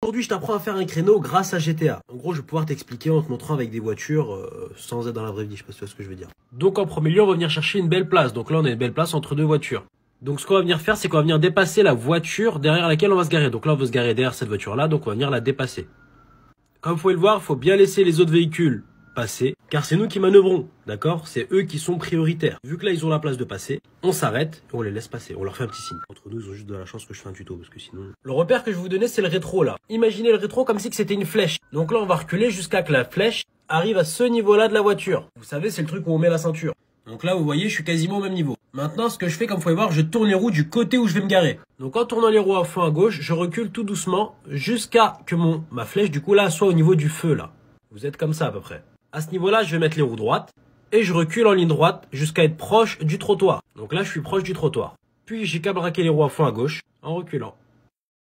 Aujourd'hui, je t'apprends à faire un créneau grâce à GTA. En gros, je vais pouvoir t'expliquer en te montrant avec des voitures sans être dans la vraie vie, je sais pas si tu vois ce que je veux dire. Donc en premier lieu, on va venir chercher une belle place. Donc là, on a une belle place entre deux voitures. Donc ce qu'on va venir faire, c'est qu'on va venir dépasser la voiture derrière laquelle on va se garer. Donc là, on veut se garer derrière cette voiture-là, donc on va venir la dépasser. Comme vous pouvez le voir, il faut bien laisser les autres véhicules passer, car c'est nous qui manœuvrons, d'accord? C'est eux qui sont prioritaires. Vu que là, ils ont la place de passer, on s'arrête et on les laisse passer. On leur fait un petit signe. Entre nous, ils ont juste de la chance que je fais un tuto, parce que sinon... Le repère que je vais vous donner, c'est le rétro, là. Imaginez le rétro comme si c'était une flèche. Donc là, on va reculer jusqu'à que la flèche arrive à ce niveau-là de la voiture. Vous savez, c'est le truc où on met la ceinture. Donc là, vous voyez, je suis quasiment au même niveau. Maintenant, ce que je fais, comme vous pouvez voir, je tourne les roues du côté où je vais me garer. Donc en tournant les roues à fond à gauche, je recule tout doucement jusqu'à que ma flèche, du coup, là, soit au niveau du feu, là. Vous êtes comme ça, à peu près. À ce niveau-là, je vais mettre les roues droites et je recule en ligne droite jusqu'à être proche du trottoir. Donc là, je suis proche du trottoir. Puis, j'ai qu'à braquer les roues à fond à gauche en reculant.